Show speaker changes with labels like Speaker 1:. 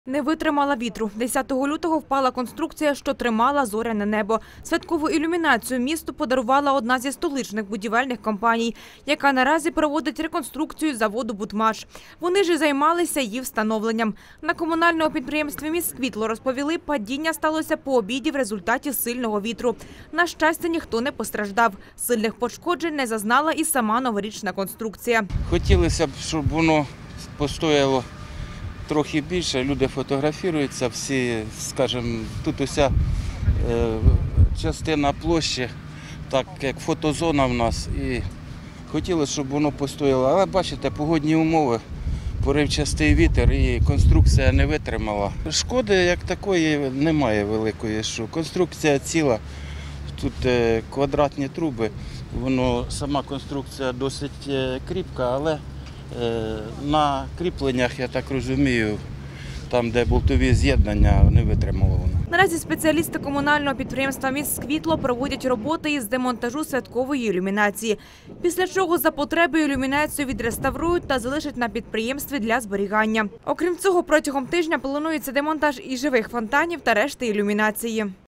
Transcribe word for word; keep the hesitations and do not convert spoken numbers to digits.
Speaker 1: Не витримала вітру. десятого лютого впала конструкція, що тримала зоряне небо. Святкову ілюмінацію місту подарувала одна зі столичних будівельних компаній, яка наразі проводить реконструкцію заводу «Бутмаш». Вони ж і займалися її встановленням. На комунальному підприємстві «Міськвітло» розповіли, падіння сталося по обіді в результаті сильного вітру. На щастя, ніхто не постраждав. Сильних пошкоджень не зазнала і сама новорічна конструкція.
Speaker 2: Хотілося б, щоб воно постояло трохи більше, люди фотографуються, всі, скажімо, тут уся е, частина площі, так як фотозона в нас, і хотілося, щоб воно постояло. Але бачите, погодні умови, поривчастий вітер і конструкція не витримала. Шкоди як такої немає великої, що конструкція ціла, тут е, квадратні труби, воно, сама конструкція досить е, кріпка, але на кріпленнях, я так розумію, там, де болтові з'єднання, не витримало воно.
Speaker 1: Наразі спеціалісти комунального підприємства «Міськвітло» проводять роботи із демонтажу святкової ілюмінації. Після чого за потреби ілюмінацію відреставрують та залишать на підприємстві для зберігання. Окрім цього, протягом тижня планується демонтаж і живих фонтанів та решти ілюмінації.